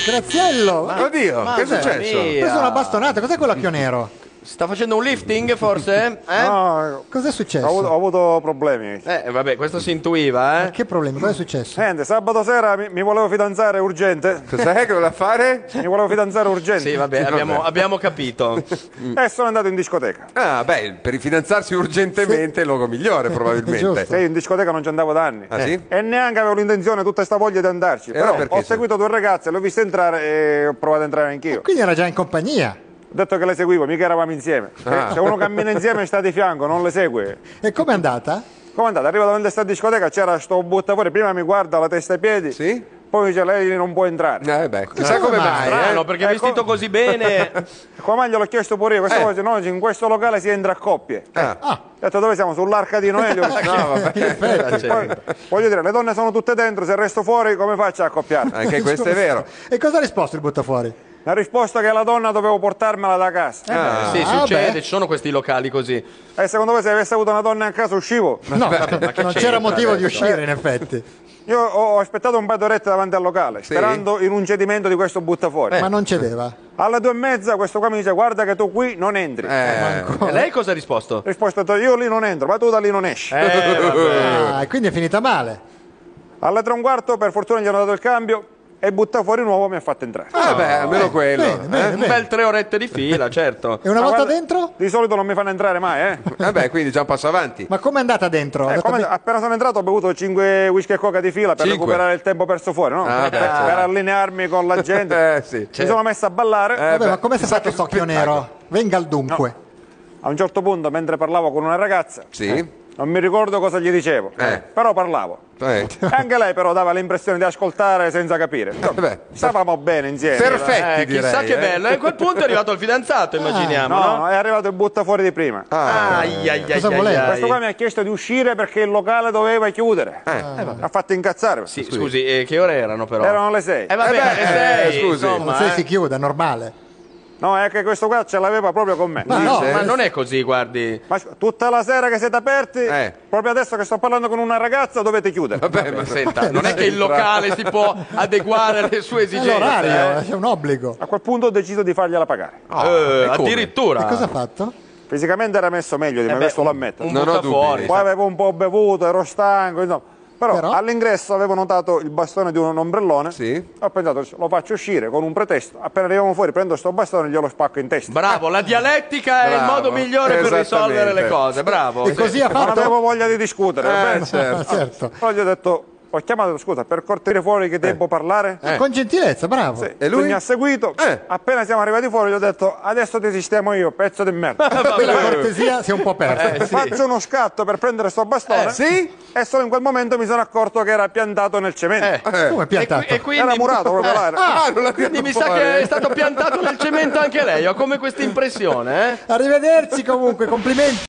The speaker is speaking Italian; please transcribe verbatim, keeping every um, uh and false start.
Graziello! Ma, Oddio, che è successo? Ho preso una bastonata, cos'è quell'occhio nero? Sta facendo un lifting forse? Eh? No, Cos'è successo? ho avuto, ho avuto problemi. Eh, vabbè, questo si intuiva, eh. Ma che problemi? Cos'è successo? Niente, sabato sera mi, mi volevo fidanzare urgente. Cos'è che voleva fare? Mi volevo fidanzare urgente. Sì, vabbè, abbiamo, abbiamo capito. E sono andato in discoteca. Ah, beh, per fidanzarsi urgentemente è il luogo migliore, probabilmente. Giusto. Sì, in discoteca non ci andavo da anni. Ah, sì? E neanche avevo l'intenzione, tutta questa voglia di andarci. E Però allora perché ho sei- seguito due ragazze, le ho viste entrare e ho provato ad entrare anch'io. Quindi era già in compagnia. Ho detto che le seguivo, mica eravamo insieme. Ah. Se uno cammina insieme sta di fianco, non le segue. E com'è andata? Come è andata? Arrivo davanti a questa discoteca, c'era sto buttafuori, prima mi guarda la testa e i piedi, Sì? poi mi dice lei non può entrare. Eh beh, chissà Come come mai? mai, Strano, eh? perché Ecco. vestito così bene. Come mai gliel'ho chiesto pure io, questa Eh. cosa, no, in questo locale si entra a coppie. Ah. Ah, Ho detto dove siamo? Sull'arca di Noelio? No, vabbè, Poi, voglio dire, le donne sono tutte dentro, se resto fuori come faccio a accoppiare? anche questo è vero. e cosa ha risposto il buttafuori? La risposta è che la donna dovevo portarmela da casa. Ah. Sì, Ah, succede, beh. ci sono questi locali così. E secondo voi se avessi avuto una donna a casa uscivo? No, ma che non c'era c'entra motivo di adesso? uscire in effetti. Io ho aspettato un paio d'orette davanti al locale, sperando in un cedimento di questo buttafuori. Ma non cedeva. Alle due e mezza questo qua mi dice guarda che tu qui non entri. Eh, E lei cosa ha risposto? Risposta ho detto, io lì non entro, ma tu da lì non esci. Eh, vabbè. Ah, e quindi è finita male. Alle tre e un quarto per fortuna gli hanno dato il cambio e il buttafuori nuovo mi ha fatto entrare. ah, beh, almeno quello. Bene, bene, eh? Un bel tre orette di fila, certo. E una Ma volta guarda, dentro? Di solito non mi fanno entrare mai, eh. Vabbè, quindi già un passo avanti. Ma com'è andata dentro? Ha Eh, detto, come- "Beh, appena sono entrato ho bevuto cinque whisky e coca di fila per Cinque? recuperare il tempo perso fuori, no? Ah, per, beh, per certo. allinearmi con la gente. Eh, sì. Mi sono messo a ballare. Eh, vabbè, beh, ma com'è chissà stato che questo occhio spettacolo. nero? Venga al dunque. A un certo punto, mentre parlavo con una ragazza, Sì? non mi ricordo cosa gli dicevo, Eh. però parlavo. Eh. E anche lei però dava l'impressione di ascoltare senza capire. Insomma, beh. stavamo bene insieme. Perfetti, Eh, chissà direi, che eh. bello. E a quel punto è arrivato il fidanzato, immaginiamo, No, no? no, è arrivato il buttafuori di prima. Ah, Ai, ai, ai, Cosa ai, voleva? ai. Questo qua mi ha chiesto di uscire perché il locale doveva chiudere. eh. Ha fatto incazzare. Sì, scusi, eh, che ore erano però? Erano le sei. Eh vabbè, Eh beh, alle sei, eh, scusi. insomma, Se eh. si chiude, è normale. No, è che questo qua ce l'aveva proprio con me. Ma Dice? no, Ma non è così, guardi. Ma scusa, tutta la sera che siete aperti, Eh. proprio adesso che sto parlando con una ragazza, dovete chiudere. Vabbè, ma Senta, non è che il locale si può adeguare alle sue è esigenze. l'orario, eh. c'è un obbligo. A quel punto ho deciso di fargliela pagare. Eh, e come? addirittura. E cosa ha fatto? Fisicamente era messo meglio di me, Eh beh, questo lo ammetto. Un Non ho buttafuori. dubbi. Poi avevo un po' bevuto, ero stanco, insomma. Però, Però? all'ingresso avevo notato il bastone di un ombrellone. Sì. Ho pensato, lo faccio uscire con un pretesto. Appena arriviamo fuori, prendo sto bastone e glielo spacco in testa. Bravo, la dialettica è il Bravo. modo migliore per risolvere le Esattamente. cose. Bravo. E sì. così ha Non fatto? avevo voglia di discutere. va Eh, bene? certo. certo. Poi gli ho detto, ho chiamato, scusa, per cortere fuori che devo parlare? Eh. Con gentilezza, bravo. Sì. E lui? mi ha seguito. Eh. Appena siamo arrivati fuori, gli ho detto, adesso ti sistemo io, pezzo di merda. Qui la cortesia si è un po' persa. Eh, sì. Faccio uno scatto per prendere sto bastone. Eh, sì? E solo in quel momento mi sono accorto che era piantato nel cemento. Eh. Eh. Come è E, piantato? qui- e quindi, Era murato proprio là. Ah, non l'ha quindi tirato mi sa fuori. che è stato piantato nel cemento anche lei. Ho come questa impressione, eh? Arrivederci comunque, complimenti.